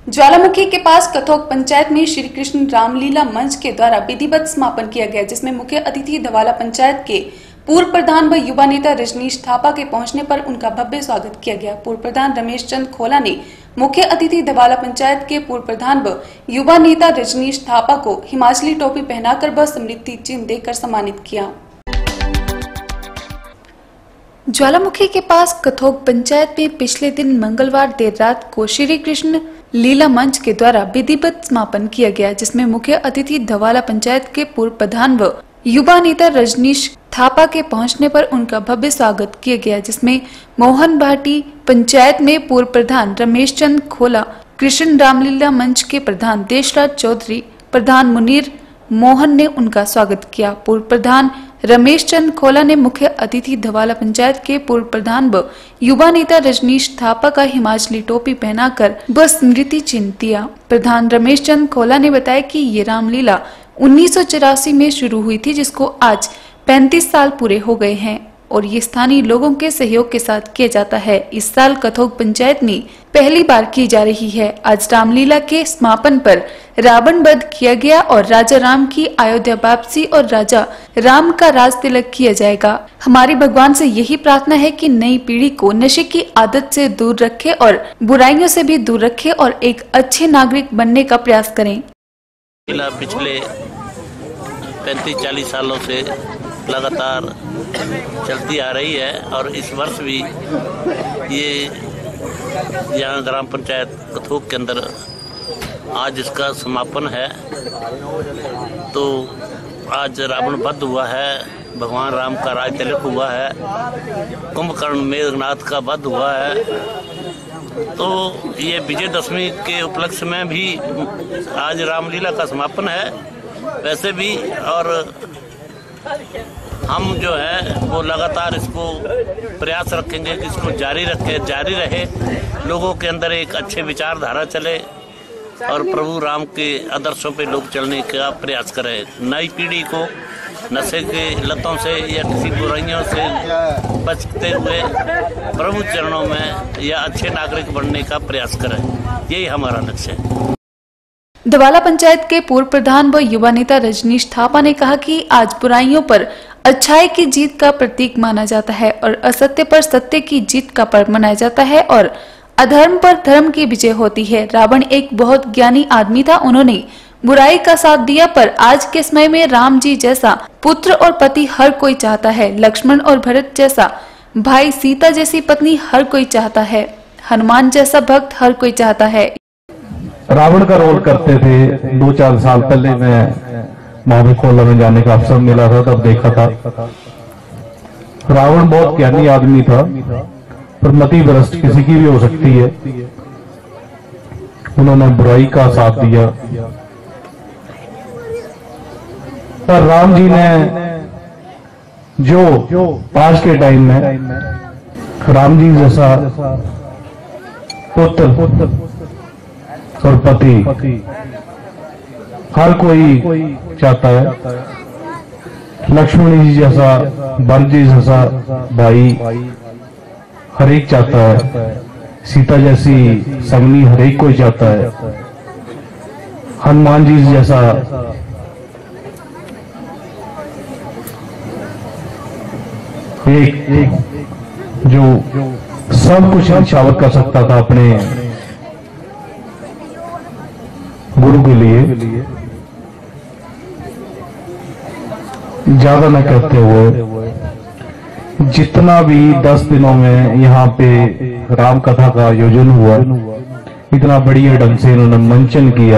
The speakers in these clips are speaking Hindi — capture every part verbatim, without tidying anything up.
ज्वालामुखी के पास कथोक पंचायत में श्री कृष्ण रामलीला मंच के द्वारा विधिवत समापन किया गया, जिसमें मुख्य अतिथि धवाला पंचायत के पूर्व प्रधान व युवा नेता रजनीश थापा के पहुंचने पर उनका भव्य स्वागत किया गया। पूर्व प्रधान रमेश चंद खोला ने मुख्य अतिथि धवाला पंचायत के पूर्व प्रधान व युवा नेता रजनीश थापा को हिमाचली टोपी पहनाकर व स्मृति चिन्ह देकर सम्मानित किया। ज्वालामुखी के पास कथोक पंचायत में पिछले दिन मंगलवार देर रात को श्री कृष्ण लीला मंच के द्वारा विधिवत समापन किया गया, जिसमें मुख्य अतिथि धवाला पंचायत के पूर्व प्रधान व युवा नेता रजनीश थापा के पहुंचने पर उनका भव्य स्वागत किया गया, जिसमें मोहन भाटी पंचायत में पूर्व प्रधान रमेश चंद खोला, कृष्ण रामलीला मंच के प्रधान देशराज चौधरी, प्रधान मुनीर मोहन ने उनका स्वागत किया। पूर्व प्रधान रमेश चंद खोला ने मुख्य अतिथि धवाला पंचायत के पूर्व प्रधान व युवा नेता रजनीश थापा का हिमाचली टोपी पहनाकर व स्मृति चिन्ह दिया। प्रधान रमेश चंद खोला ने बताया कि ये रामलीला उन्नीस सौ चौरासी में शुरू हुई थी, जिसको आज पैंतीस साल पूरे हो गए हैं और ये स्थानीय लोगों के सहयोग के साथ किया जाता है। इस साल कथोक पंचायत में पहली बार की जा रही है। आज रामलीला के समापन पर रावण वध किया गया और राजा राम की अयोध्या वापसी और राजा राम का राज तिलक किया जाएगा। हमारे भगवान से यही प्रार्थना है कि नई पीढ़ी को नशे की आदत से दूर रखे और बुराइयों से भी दूर रखे और एक अच्छे नागरिक बनने का प्रयास करें। पिछले पैंतीस चालीस सालों से लगातार चलती आ रही है और इस वर्ष भी ये यहाँ ग्राम पंचायत कथोक के अंदर आज इसका समापन है। तो आज रावण वध हुआ है, भगवान राम का राज तिलक हुआ है, कुंभकर्ण मेघनाथ का वध हुआ है। तो ये विजयदशमी के उपलक्ष्य में भी आज रामलीला का समापन है। वैसे भी और हम जो है वो लगातार इसको प्रयास रखेंगे कि इसको जारी रखे जारी रहे लोगों के अंदर एक अच्छे विचारधारा चले और प्रभु राम के आदर्शों पे लोग चलने का प्रयास करें। नई पीढ़ी को नशे के लतों से या किसी बुराइयों से बचते हुए प्रभु चरणों में या अच्छे नागरिक बनने का प्रयास करें, यही हमारा लक्ष्य है। धवाला पंचायत के पूर्व प्रधान व युवा नेता रजनीश थापा ने कहा कि आज बुराइयों पर अच्छाई की जीत का प्रतीक माना जाता है और असत्य पर सत्य की जीत का पर्व मनाया जाता है और अधर्म पर धर्म की विजय होती है। रावण एक बहुत ज्ञानी आदमी था, उन्होंने बुराई का साथ दिया, पर आज के समय में राम जी जैसा पुत्र और पति हर कोई चाहता है, लक्ष्मण और भरत जैसा भाई, सीता जैसी पत्नी हर कोई चाहता है, हनुमान जैसा भक्त हर कोई चाहता है। रावण का रोल करते थे। दो चार साल पहले मैं महाविकोला में जाने का अवसर मिला था, तब देखा था रावण बहुत ज्ञानी आदमी था, पर मति भ्रष्ट किसी की भी हो सकती है। उन्होंने बुराई का साथ दिया, पर राम जी ने जो आज के टाइम में राम जी जैसा पुत्र और पति हर कोई चाहता है, लक्ष्मण जी जैसा, भरत जी जैसा भाई हर एक चाहता है, सीता जैसी संगनी हर एक कोई चाहता है, हनुमान जी जैसा एक, एक जो सब कुछ निछावर कर सकता था अपने गुरु के लिए। ज्यादा न कहते हुए जितना भी दस दिनों में यहाँ पे राम कथा का आयोजन हुआ, इतना बढ़िया ढंग से इन्होंने मंचन किया।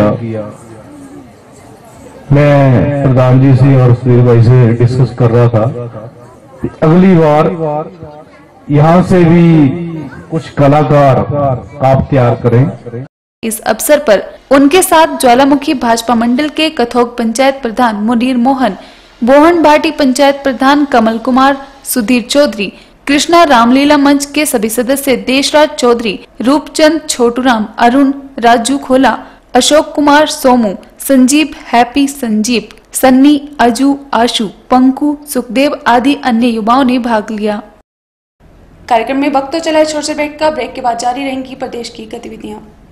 मैं प्रधान जी से और सुधीर भाई से डिस्कस कर रहा था, अगली बार यहाँ से भी कुछ कलाकार आप तैयार करें। इस अवसर पर उनके साथ ज्वालामुखी भाजपा मंडल के कथोक पंचायत प्रधान मुनीर मोहन, मोहन भाटी पंचायत प्रधान कमल कुमार, सुधीर चौधरी, कृष्णा रामलीला मंच के सभी सदस्य देशराज चौधरी, रूपचंद छोटूराम, अरुण, राजू खोला, अशोक कुमार, सोमू, संजीव, हैप्पी, संजीव, सन्नी, अजू, आशु, पंकु, सुखदेव आदि अन्य युवाओं ने भाग लिया। कार्यक्रम में वक्त तो चला है छोटे से ब्रेक का। ब्रेक के बाद जारी रहेंगी प्रदेश की गतिविधियां।